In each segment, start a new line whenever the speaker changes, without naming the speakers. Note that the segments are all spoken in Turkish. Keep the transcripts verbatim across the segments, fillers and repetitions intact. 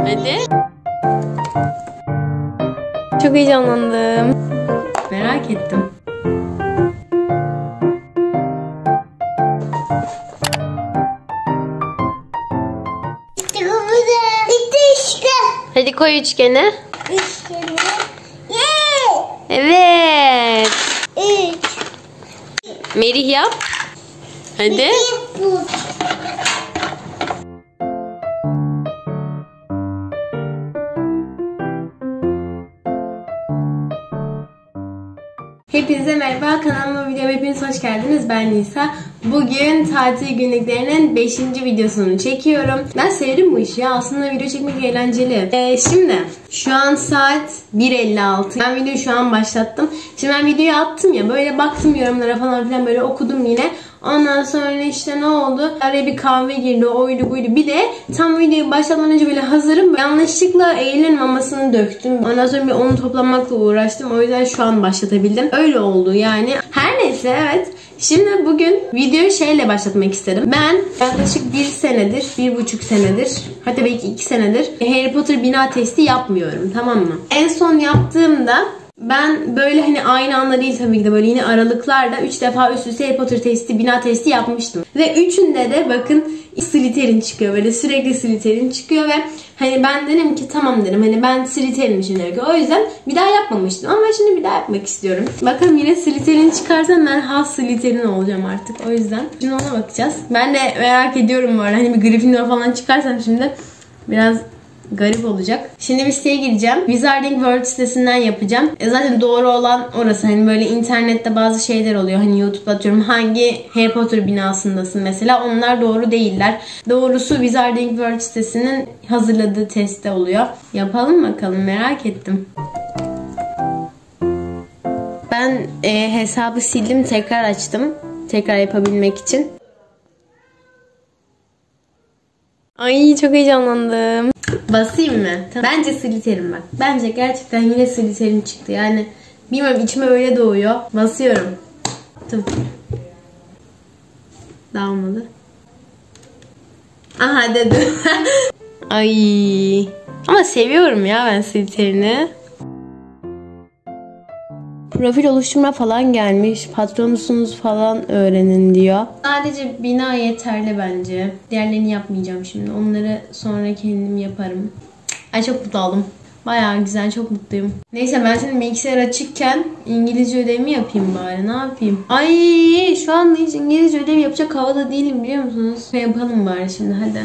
Hadi. Çok heyecanlandım. Merak ettim. Hadi koy üçgeni.
Üçgeni.
Evet.
Üç.
Merih yap. Hadi. Hepinize merhaba, kanalıma videoma hepiniz hoş geldiniz. Ben Nisa. Bugün tatil günlüklerinin beşinci videosunu çekiyorum. Ben sevdim bu işi ya. Aslında video çekmek eğlenceli. Ee, şimdi şu an saat bir elli altı. Ben videoyu şu an başlattım. Şimdi ben videoyu attım ya. Böyle baktım yorumlara falan filan, böyle okudum yine. Ondan sonra işte ne oldu? Araya bir kahve girdi, oydu buydu. Bir de tam videoyu başlatmadan önce böyle hazırım. Yanlışlıkla Eylül'ün mamasını döktüm. Ondan sonra bir onu toplamakla uğraştım. O yüzden şu an başlatabildim. Öyle oldu yani. Her neyse, evet. Şimdi bugün videoyu şeyle başlatmak istedim. Ben yaklaşık bir senedir, bir buçuk senedir, hatta belki iki senedir Harry Potter bina testi yapmıyorum, tamam mı? En son yaptığımda ben böyle hani aynı anda değil tabii ki de, böyle yine aralıklarda üç defa üst üste Harry Potter testi, bina testi yapmıştım. Ve üçünde de bakın Slytherin çıkıyor, böyle sürekli Slytherin çıkıyor ve hani ben dedim ki tamam dedim, hani ben Slytherin'im şimdi. O yüzden bir daha yapmamıştım ama şimdi bir daha yapmak istiyorum. Bakalım yine Slytherin çıkarsam ben has Slytherin olacağım artık. O yüzden şimdi ona bakacağız. Ben de merak ediyorum bu arada, hani bir Gryffindor falan çıkarsam şimdi biraz garip olacak. Şimdi bir siteye gireceğim. Wizarding World sitesinden yapacağım. E zaten doğru olan orası. Hani böyle internette bazı şeyler oluyor. Hani YouTube'da atıyorum hangi Harry Potter binasındasın mesela. Onlar doğru değiller. Doğrusu Wizarding World sitesinin hazırladığı testte oluyor. Yapalım bakalım. Merak ettim. Ben e, hesabı sildim. Tekrar açtım. Tekrar yapabilmek için. Ay çok heyecanlandım. Basayım mı? Bence Slytherin bak. Bence gerçekten yine Slytherin çıktı. Yani bilmiyorum, içime öyle doğuyor. Basıyorum. Tıp. Dağılmadı. Aha dedim. Ay. Ama seviyorum ya ben Slytherin'i. Profil oluşturma falan gelmiş. Patronusunuz falan öğrenin diyor. Sadece bina yeterli bence. Diğerlerini yapmayacağım şimdi. Onları sonra kendim yaparım. Ay çok mutlu oldum. Bayağı güzel, çok mutluyum. Neyse ben şimdi bilgisayar açıkken İngilizce ödevimi yapayım bari. Ne yapayım? Ay şu an hiç İngilizce ödevi yapacak havada değilim, biliyor musunuz? Yapalım bari şimdi, hadi.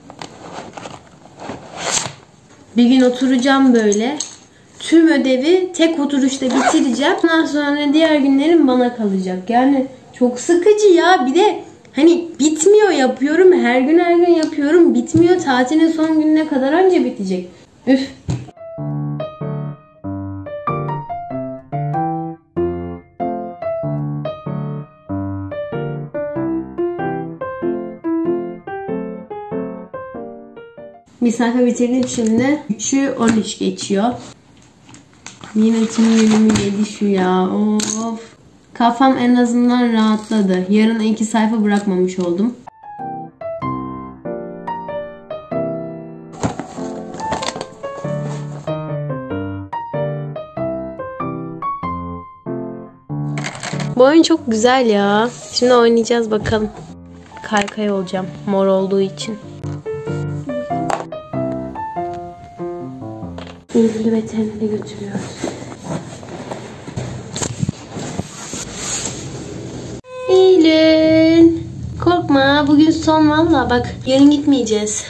Bir gün oturacağım böyle. Tüm ödevi tek oturuşta bitireceğim. Ondan sonra diğer günlerim bana kalacak. Yani çok sıkıcı ya. Bir de hani bitmiyor, yapıyorum. Her gün her gün yapıyorum. Bitmiyor. Tatilin son gününe kadar anca bitecek. Üf. Bir sayfa bitirdim şimdi. üçü on üç geçiyor. Yine tüm günümü yedi şu ya. Of. Kafam en azından rahatladı. Yarına iki sayfa bırakmamış oldum. Bu oyun çok güzel ya. Şimdi oynayacağız bakalım. Kaykay olacağım. Mor olduğu için. İlgili veterinere götürüyoruz. Eylül. Korkma, bugün son valla, bak yarın gitmeyeceğiz.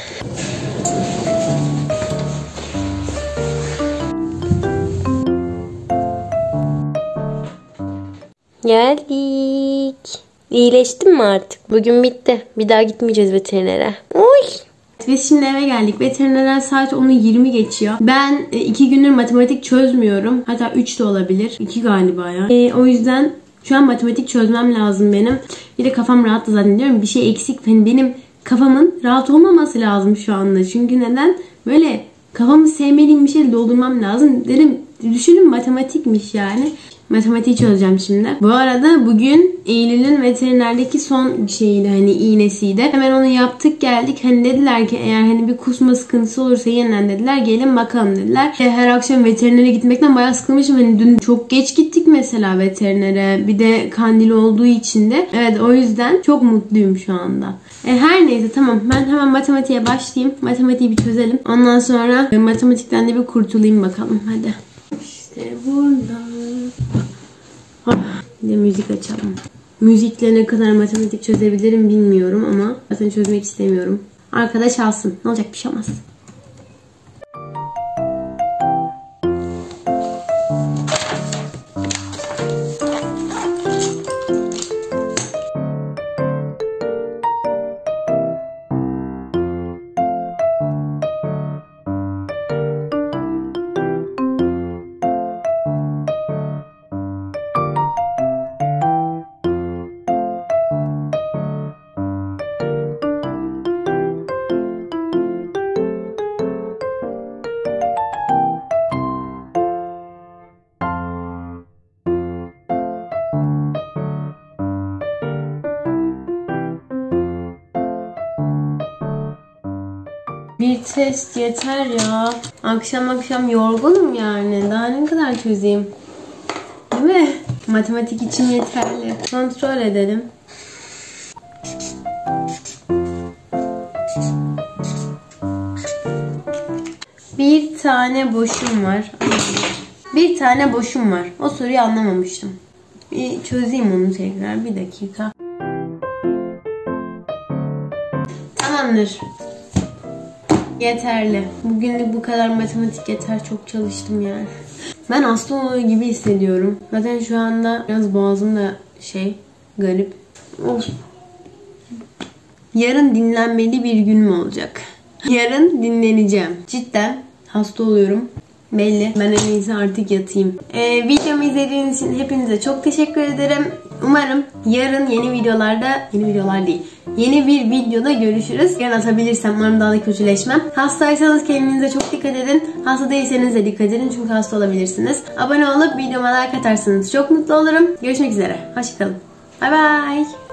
Geldik. İyileştin mi artık? Bugün bitti. Bir daha gitmeyeceğiz veterinere. Oy. Biz şimdi eve geldik. Veterinerden saat onu yirmi geçiyor. Ben iki gündür matematik çözmüyorum. Hatta üç de olabilir. iki galiba ya. E, o yüzden şu an matematik çözmem lazım benim. Bir de kafam rahat da zannediyorum. Bir şey eksik. Yani benim kafamın rahat olmaması lazım şu anda. Çünkü neden? Böyle kafamı sevmediğim bir şeyle doldurmam lazım. Dedim, düşünün matematikmiş yani. Matematiği çözeceğim şimdi. Bu arada bugün Eylül'ün veterinerdeki son şeyiydi, hani iğnesiydi. Hemen onu yaptık geldik. Hani dediler ki eğer hani bir kusma sıkıntısı olursa yeniden dediler gelin bakalım dediler. E, her akşam veterinere gitmekten bayağı sıkılmışım. Hani dün çok geç gittik mesela veterinere. Bir de kandil olduğu için de. Evet, o yüzden çok mutluyum şu anda. E, her neyse tamam, ben hemen matematiğe başlayayım. Matematiği bir çözelim. Ondan sonra e, matematikten de bir kurtulayım bakalım. Hadi. İşte burada. Ah, bir de müzik açalım. Müzikle ne kadar matematik çözebilirim bilmiyorum ama zaten çözmek istemiyorum. Arkadaş alsın. Ne olacak, bir şey olmaz. Bir test yeter ya. Akşam akşam yorgunum yani. Daha ne kadar çözeyim? Değil mi? Matematik için yeterli. Kontrol edelim. Bir tane boşum var. Bir tane boşum var. O soruyu anlamamıştım. Bir çözeyim onu tekrar. Bir dakika. Tamamdır. Yeterli. Bugünlük bu kadar matematik yeter. Çok çalıştım yani. Ben hasta oluyor gibi hissediyorum. Zaten şu anda biraz boğazım da şey garip. Of. Yarın dinlenmeli bir gün mü olacak? Yarın dinleneceğim. Cidden hasta oluyorum. Belli. Ben en iyisi artık yatayım. Ee, videomu izlediğiniz için hepinize çok teşekkür ederim. Umarım yarın yeni videolarda, yeni videolar değil, yeni bir videoda görüşürüz. Yarın atabilirsem, umarım daha da kötüleşmem. Hastaysanız kendinize çok dikkat edin. Hasta değilseniz de dikkat edin çünkü hasta olabilirsiniz. Abone olup videoma like atarsanız çok mutlu olurum. Görüşmek üzere. Hoşçakalın. Bye bye.